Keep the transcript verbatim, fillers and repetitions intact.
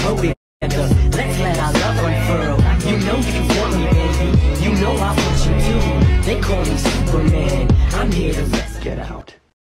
together. Let's let our love unfurl. You know you want me, baby. You know I want you too. They call me Superman. I'm here to get out.